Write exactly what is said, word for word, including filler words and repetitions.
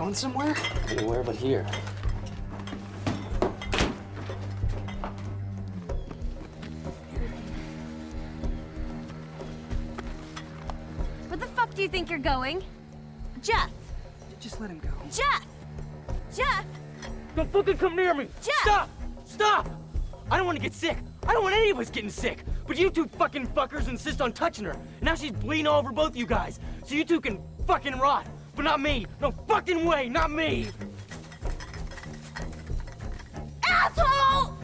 going somewhere? Anywhere but here. Where the fuck do you think you're going? Jeff! Just let him go. Jeff! Jeff! Don't fucking come near me! Jeff! Stop! Stop! I don't want to get sick. I don't want any of us getting sick. But you two fucking fuckers insist on touching her. And now she's bleeding all over both you guys. So you two can fucking rot. But not me. No fucking way, not me! Asshole!